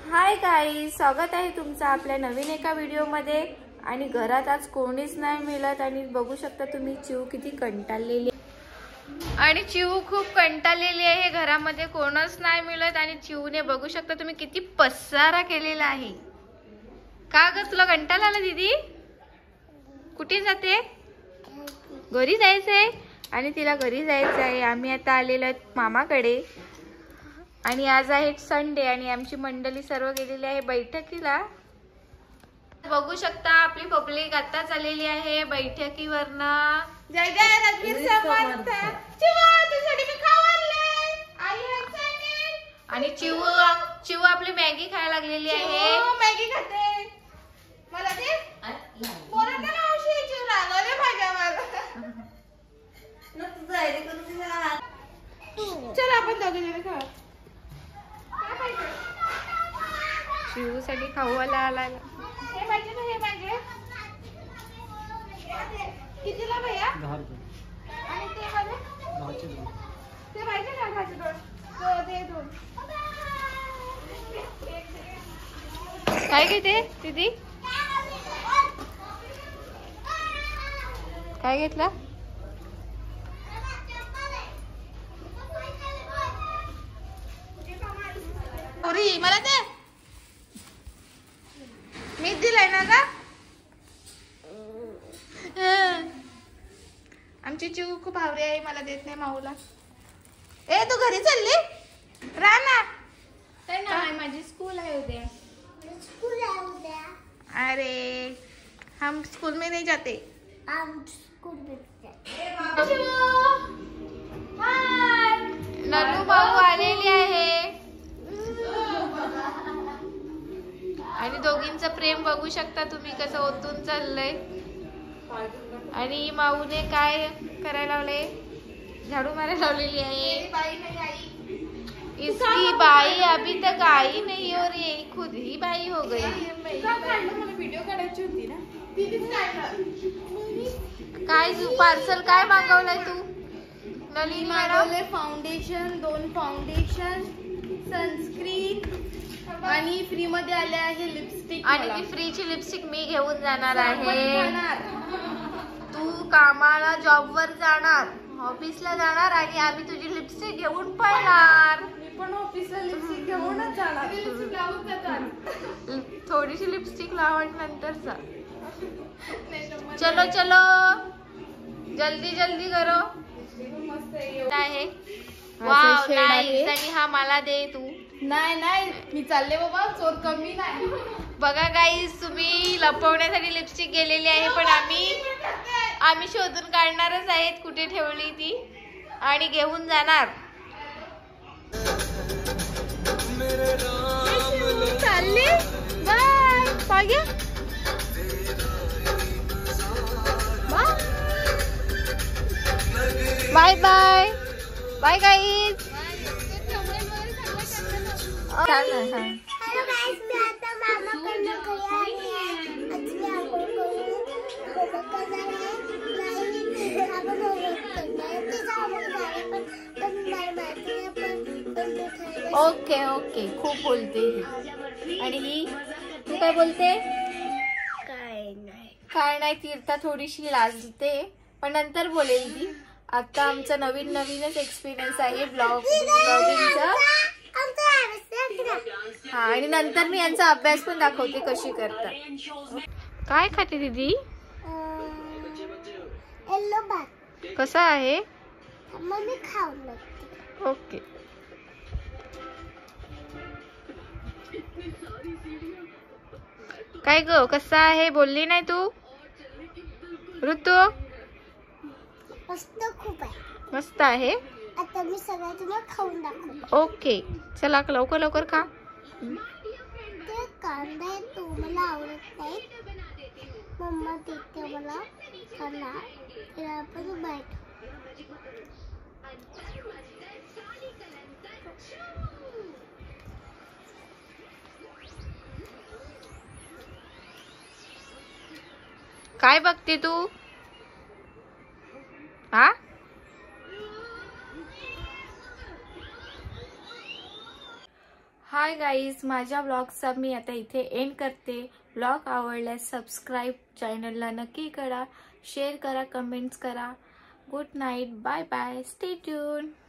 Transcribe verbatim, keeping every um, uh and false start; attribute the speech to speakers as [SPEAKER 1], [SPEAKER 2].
[SPEAKER 1] Hi guys, स्वागत आहे तुमचं आपल्या नवीन एका व्हिडिओमध्ये। आणि घरात आज कोणीच नाही मिळत आणि बघू शकता तुम्ही चिऊ किती कंटाळलेली आणि चिऊ खूप कंटाळलेली आहे। घरामध्ये कोणच नाही मिळत आणि चिऊने बघू शकता तुम्ही किती पसारा केलेला आहे। का ग तुला कंटाळा आला दीदी? कुठे जाते? घरी जायचंय आणि तिला घरी जायचं आहे। आम्ही आता आलेलो आहोत मामाकडे आणि आज आहे संडे आणि आमची मंडळी सर्व गेलेली आहे बैठकीला। बघू शकता आपली पब्लिक आता चाललेली आहे बैठकीवरना। जय जय रणवीर समर्थ। चिवा तुझ्यासाठी मी खाऊ आणले। आई एक्साइटेड। आणि चिऊ चिऊ आपली मॅगी खायला लागलेली आहे। मॅगी खाते। मला दे। बोला ना मावशी, चिऊ रागवले माझ्यावर। ना तुझं आयडी करून दे। चल आपण दोघे जण खाऊ। चिऊ साठी खाऊ आला आला। हे पाहिजे ना, हे पाहिजे। कितीला भैया? दहा रुपये। आणि ते वाले? दहाचे दोन। ते पाहिजे का दहाचे दोन? तो दे दोन। काय घेते दीदी? काय घेतला? पुरी मला दे। मी दिलाय ना का? आमची चिऊ खूप आवडी आहे, मला देत नाही माऊला। ए तू घरी चालली? राह ना। काय नाही, माझी स्कूल आहे उद्या। स्कूल आहे उद्या? अरे हम स्कूल में नहीं जाते। हम स्कूल में जाते। नन्नू भाऊ आलेली आहे आणि दोघींचं प्रेम बघू शकता तुम्ही कसं ओतून चाललंय। आणि माऊने काय करायला लावले? झाडू मारायला लावलेली आहे। इसकी बाई अभी तक आई नहीं और ये खुद ही बाई हो गई। वीडियो काढायची होती ना। काय पार्सल काय मागवलंय तू? नलिनी मागवले फाउंडेशन, दोन फाउंडेशन, सनस्क्रीन आणि फ्री मध्ये आले आहे लिपस्टिक। आणि ती फ्रीची लिपस्टिक मी घेऊन जाणार आहे। तू कामाला जॉब वर जाणार, ऑफिसला जाणार आणि आम्ही तुझी लिपस्टिक घेऊन पळणार। मी पण ऑफिसला लिपस्टिक घेऊनच जाणार। थोडीशी लिपस्टिक लावून नंतर जा। चलो चलो जल्दी जल्दी करो। आहे वाव नाईस। आणि हा मला दे तू। नाही नाही मी चालले बाबा, चोर कमी नाही। बघा गाईस, तुम्ही लपवण्यासाठी लिपस्टिक गेलेली आहे पण आम्ही आम्ही शोधून काढणारच आहेत कुठे ठेवली ती आणि घेऊन जाणार। चालले बाय पाग्या bye bye bye guys.
[SPEAKER 2] Hello guys, मैं आता मामा को घरी आहे। आज मी आपण होमवर्क करणार आहे। आपण होमवर्क करणार ते जाऊन झाले पण पण मला माहिती नाही पण पण
[SPEAKER 1] ओके ओके खूप बोलते ही। आणि ही तू काय बोलते?
[SPEAKER 2] काय नाही
[SPEAKER 1] काय नाही, तीर्था थोडीशी लाजते पण नंतर बोलेल ती। आता आमचा नवीन नवीनच एक्सपिरियन्स आहे ब्लॉग ब्लॉगिंगचा। हा आणि नंतर मी यांचा अभ्यास पण दाखवते कशी करतात। काय खाते दीदी?
[SPEAKER 2] येलो भात।
[SPEAKER 1] कसा आहे?
[SPEAKER 2] मम्मी खाऊ लागते।
[SPEAKER 1] ओके। काय ग कसा आहे बोलली नाही तू? ऋतू
[SPEAKER 2] मस्त खूप आहे।
[SPEAKER 1] मस्त आहे।
[SPEAKER 2] आता मी सगळं तुम्हाला खाऊन दाखवतो।
[SPEAKER 1] ओके चला लवकर लवकर खा।
[SPEAKER 2] ते कांदा आहे तो मला आवडत नाही, मम्मा देते मला खायला। तर आपण बैठ
[SPEAKER 1] काय बघते तू? हा हाय गाईज, माझ्या ब्लॉगचा मी आता इथे एंड करते. ब्लॉग आवडल्यास सबस्क्राईब चॅनलला नक्की करा, शेअर करा, कमेंट्स करा. Good night, bye bye, stay tune.